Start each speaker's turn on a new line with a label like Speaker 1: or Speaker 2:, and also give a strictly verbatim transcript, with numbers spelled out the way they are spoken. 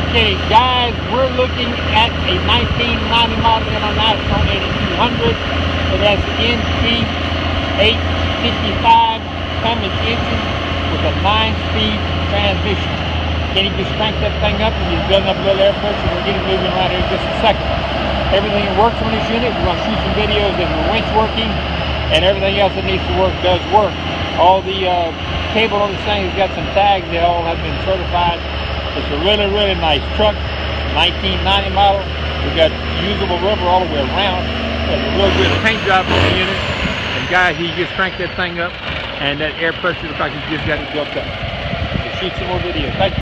Speaker 1: Okay, guys, we're looking at a nineteen ninety model International eighty-two hundred. It has N T eight fifty-five Cummins engine with a nine-speed transmission. Can you just crank that thing up and you're building up a little air pressure? We'll get it moving around here in just a second. Everything works on this unit. We're going to shoot some videos of the winch working, and everything else that needs to work does work. All the uh, cable on this thing has got some tags. They all have been certified. It's a really, really nice truck. nineteen ninety model. We've got usable rubber all the way around. There's a real good paint job on the unit. And guys, you just crank that thing up, and that air pressure looks like you just got it built up. We'll shoot some more videos. Thank you.